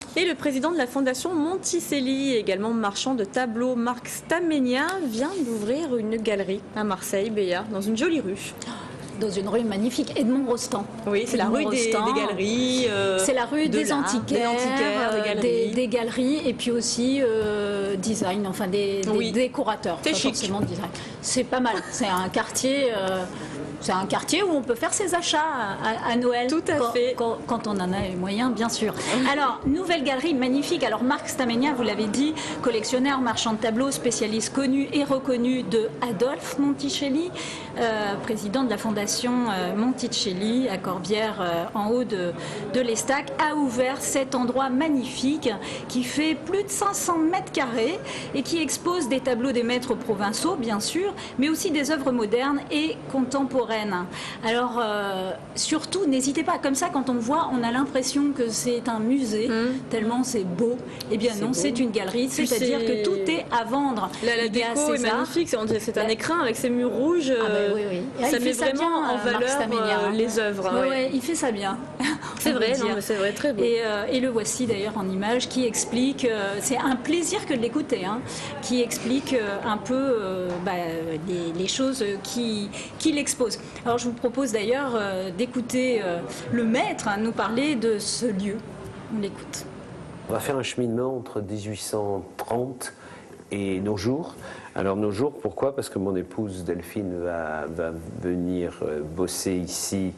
Et le président de la fondation Monticelli, également marchand de tableaux, Marc Stamenia, vient d'ouvrir une galerie à Marseille, Béa, dans une jolie rue. Dans une rue magnifique, Edmond Rostand. Oui, c'est la rue des galeries. C'est la rue des antiquaires, des galeries, et puis aussi design, enfin des décorateurs. C'est chic. Forcément design. C'est pas mal. C'est un quartier. C'est un quartier où on peut faire ses achats à Noël. Tout à fait. Quand on en a les moyens, bien sûr. Alors, nouvelle galerie magnifique. Alors, Marc Stamenia, vous l'avez dit, collectionneur, marchand de tableaux, spécialiste connu et reconnu de Adolphe Monticelli, président de la fondation Monticelli à Corbière, en haut de l'Estac, a ouvert cet endroit magnifique qui fait plus de 500 mètres carrés et qui expose des tableaux des maîtres provinciaux, bien sûr, mais aussi des œuvres modernes et contemporaines. Alors, surtout, n'hésitez pas, comme ça, quand on voit, on a l'impression que c'est un musée, tellement c'est beau. Eh bien non, c'est une galerie, c'est-à-dire que tout est à vendre. La déco est magnifique, c'est un écrin avec ses murs rouges. Ça met vraiment en valeur les œuvres. Oui, il fait ça bien. C'est vrai, c'est vrai, très beau. Et le voici d'ailleurs en image qui explique, c'est un plaisir que de l'écouter, qui explique un peu les choses qu'il expose. Alors je vous propose d'ailleurs d'écouter le maître nous parler de ce lieu. On l'écoute. On va faire un cheminement entre 1830 et nos jours. Alors nos jours, pourquoi? Parce que mon épouse Delphine va venir bosser ici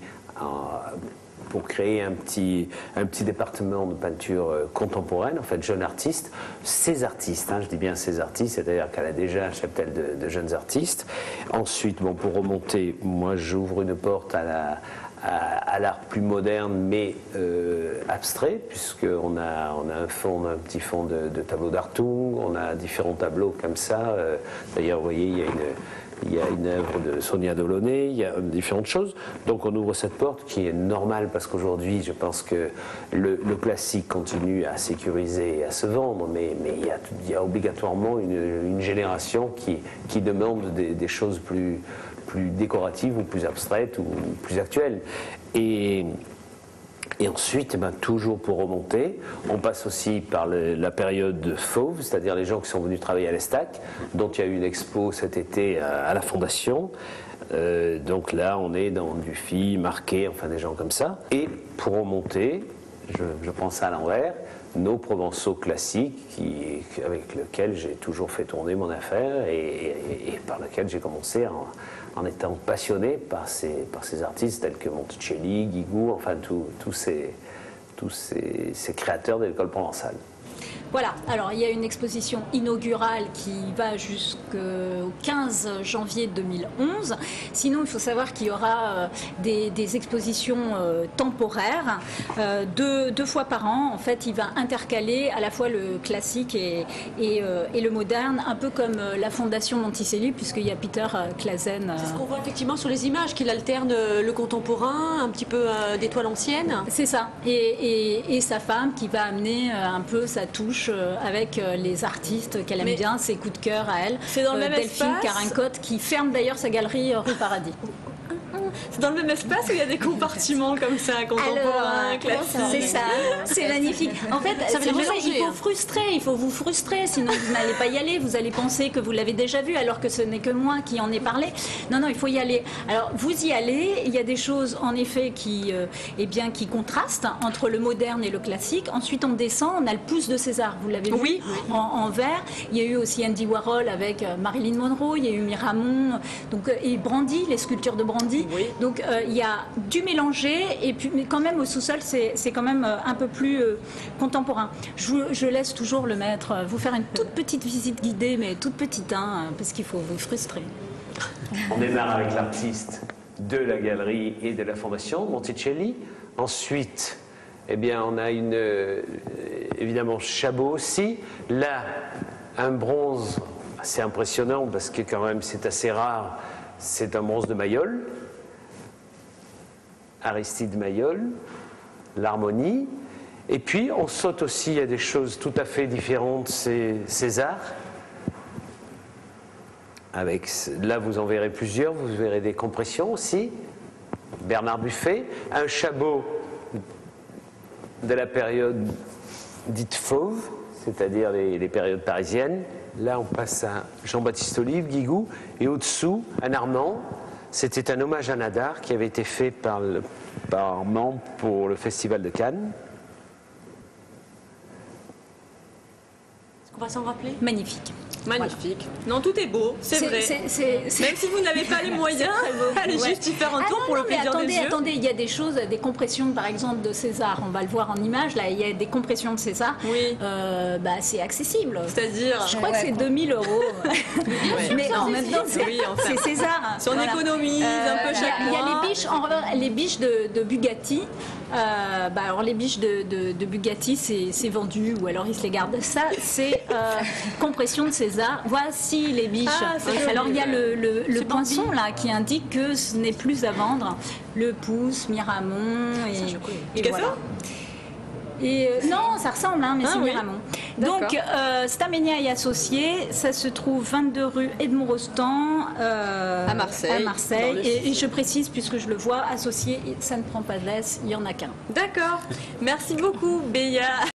pour créer un petit département de peinture contemporaine, en fait, jeunes artistes. Ces artistes, je dis bien ces artistes, c'est-à-dire qu'elle a déjà un cheptel de jeunes artistes. Ensuite, pour remonter, moi j'ouvre une porte à l'art plus moderne, mais abstrait, puisqu'on a un petit fond de tableaux d'Hartung, on a différents tableaux comme ça. D'ailleurs, vous voyez, il y a une œuvre de Sonia Delaunay, il y a différentes choses. Donc on ouvre cette porte qui est normale parce qu'aujourd'hui, je pense que le classique continue à sécuriser et à se vendre, mais il y a obligatoirement une génération qui demande des choses plus décoratives ou plus abstraites ou plus actuelles. Et ensuite, toujours pour remonter, on passe aussi par la période fauve, c'est-à-dire les gens qui sont venus travailler à l'Estac, dont il y a eu une expo cet été à la Fondation. Donc là, on est dans Dufy, Marquet, enfin des gens comme ça. Et pour remonter, je prends ça à l'envers, nos Provençaux classiques avec lesquels j'ai toujours fait tourner mon affaire et par lesquels j'ai commencé en étant passionné par ces artistes tels que Monticelli, Guigou, enfin tous ces créateurs de l'école provençale. Voilà, alors il y a une exposition inaugurale qui va jusqu'au 15 janvier 2011. Sinon, il faut savoir qu'il y aura des expositions temporaires deux fois par an. En fait, il va intercaler à la fois le classique et le moderne, un peu comme la Fondation Monticelli, puisqu'il y a Peter Claesen. C'est ce qu'on voit effectivement sur les images, qu'il alterne le contemporain, un petit peu des toiles anciennes. C'est ça, et sa femme qui va amener un peu sa touche avec les artistes qu'elle aime bien, ses coups de cœur à elle. C'est dans le même Delphine espace. Carincotte qui ferme d'ailleurs sa galerie rue Paradis. C'est dans le même espace où il y a des compartiments comme ça, contemporains, classiques. C'est ça, c'est magnifique. En fait, il faut vous frustrer, sinon vous n'allez pas y aller. Vous allez penser que vous l'avez déjà vu, alors que ce n'est que moi qui en ai parlé. Non, il faut y aller. Alors, vous y allez. Il y a des choses, en effet, qui contrastent entre le moderne et le classique. Ensuite, on descend. On a le pouce de César. Vous l'avez vu en vert. Il y a eu aussi Andy Warhol avec Marilyn Monroe. Il y a eu Miramont, et Brandy, les sculptures de Brandy. Oui. Donc il y a du mélangé, mais quand même au sous-sol c'est quand même un peu plus contemporain. Je laisse toujours le maître vous faire une toute petite visite guidée, mais toute petite, parce qu'il faut vous frustrer. On démarre avec l'artiste de la galerie et de la fondation, Monticelli. Ensuite, on a évidemment Chabot aussi. Là, un bronze assez impressionnant parce que quand même c'est assez rare. C'est un bronze de Mayol. Aristide Mayol, l'harmonie. Et puis on saute aussi à des choses tout à fait différentes, c'est César. Là vous en verrez plusieurs, vous verrez des compressions aussi. Bernard Buffet, un Chabot de la période dites fauves, c'est-à-dire les périodes parisiennes. Là, on passe à Jean-Baptiste Olive, Guigou, et au-dessous, un Armand. C'était un hommage à Nadar qui avait été fait par Armand pour le Festival de Cannes. Est-ce qu'on va s'en rappeler? Magnifique. Magnifique. Non, tout est beau, c'est vrai. Même si vous n'avez pas les moyens, allez juste y faire un tour pour le plaisir des yeux. Attendez, il y a des choses, des compressions par exemple de César, on va le voir en image, là, il y a des compressions de César. Oui. C'est accessible. C'est-à-dire, Je crois que c'est 2 000 €. Mais en même temps, c'est César. si on économise un peu chaque Il y mois. a les biches, les biches de Bugatti. Alors les biches de Bugatti, c'est vendu ou alors ils se les gardent. Ça, c'est compression de César. Voici les biches. Alors il y a le poinçon là qui indique que ce n'est plus à vendre. Le pouce, Miramont et voilà. Et non, ça ressemble, hein, mais c'est Miramont. Donc, Staménia et Associés, ça se trouve 22 rue Edmond Rostand à Marseille. Et je précise, puisque je le vois, Associés, ça ne prend pas de laisse, il n'y en a qu'un. D'accord. Merci beaucoup, Béa.